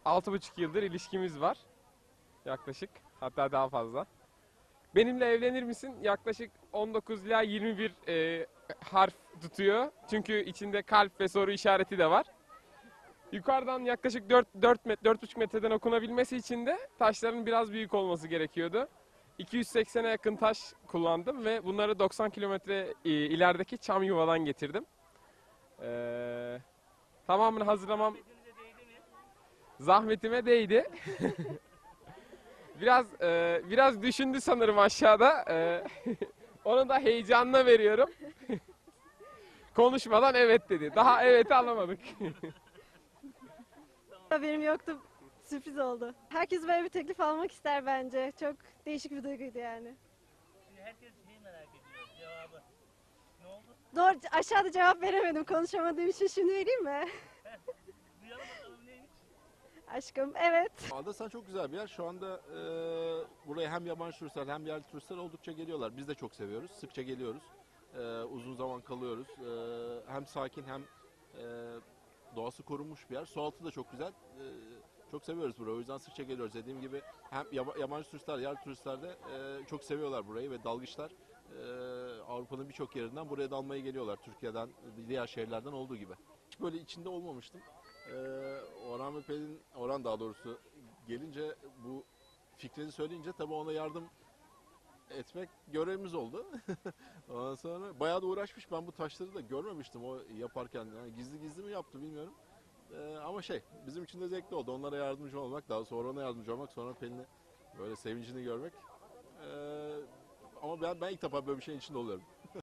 6,5 yıldır ilişkimiz var. Yaklaşık. Hatta daha fazla. Benimle evlenir misin? Yaklaşık 19 ila 21 harf tutuyor. Çünkü içinde kalp ve soru işareti de var. Yukarıdan yaklaşık 4,5 metreden okunabilmesi için de taşların biraz büyük olması gerekiyordu. 280'e yakın taş kullandım ve bunları 90 kilometre ilerideki Çamyuva'dan getirdim. Tamamını hazırlamam zahmetime değdi. Biraz düşündü sanırım aşağıda. Onu da heyecanla veriyorum. Konuşmadan evet dedi. Daha evet'i alamadık. Haberim yoktu. Sürpriz oldu. Herkes böyle bir teklif almak ister bence. Çok değişik bir duyguydu yani. Şimdi herkes şeyi merak ediyor, cevabı. Ne oldu? Doğru, aşağıda cevap veremedim. Konuşamadığım için şimdi vereyim mi? Duyalım bakalım neymiş? Aşkım, evet. Adrasan çok güzel bir yer. Şu anda buraya hem yabancı turistler hem yerli turistler oldukça geliyorlar. Biz de çok seviyoruz. Sıkça geliyoruz. Uzun zaman kalıyoruz. Hem sakin hem doğası korunmuş bir yer. Su altı da çok güzel. Çok seviyoruz burayı. O yüzden sıkça geliyoruz. Dediğim gibi hem yabancı turistler, yerli turistler de çok seviyorlar burayı ve dalgıçlar Avrupa'nın birçok yerinden buraya dalmaya geliyorlar. Türkiye'den, diğer şehirlerden olduğu gibi. Hiç böyle içinde olmamıştım. Orhan daha doğrusu gelince bu fikrini söyleyince tabii ona yardım etmek görevimiz oldu. Ondan sonra bayağı da uğraşmış. Ben bu taşları da görmemiştim o yaparken. Yani gizli gizli mi yaptı bilmiyorum. Ama bizim için de zevkli oldu. Onlara yardımcı olmak, daha sonra ona yardımcı olmak, sonra Pelin'in böyle sevincini görmek. Ama ben ilk defa böyle bir şeyin içinde oluyorum.